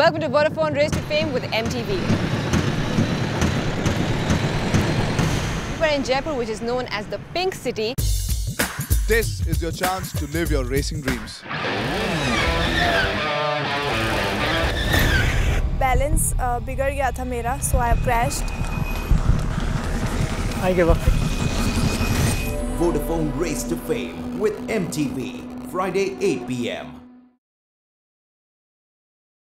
Welcome to Vodafone Race to Fame with MTV. We are in Jaipur, which is known as the Pink City. This is your chance to live your racing dreams. Balance बिगड़ गया था मेरा, so I crashed. I give up. Vodafone Race to Fame with MTV, Friday 8 p.m.